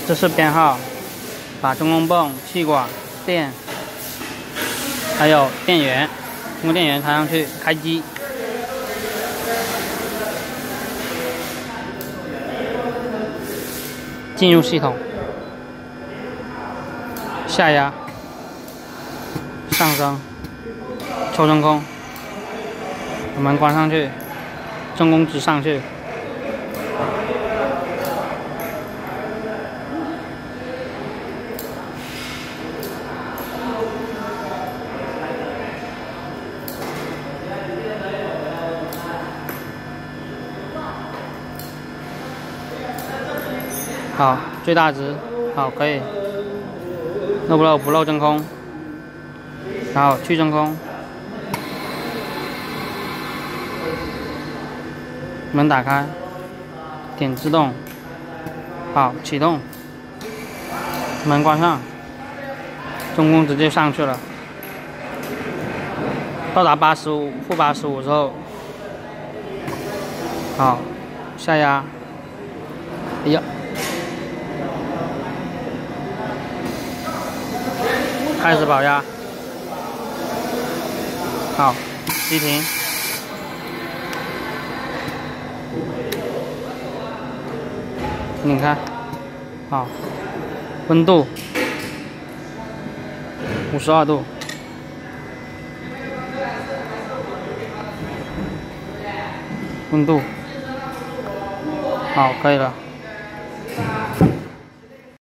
这是编号，把中空泵、气管、电，还有电源，通过电源插上去，开机。进入系统，下压、上升、抽真空，我们关上去，真空值上去。好，最大值，好，可以，漏不漏？不漏真空，然后去真空，门打开，点自动，好，启动，门关上，真空直接上去了，到达85负85之后，好，下压，哎呀。开始保压，好，熄停，拧开，好，温度52度，温度，好，可以了。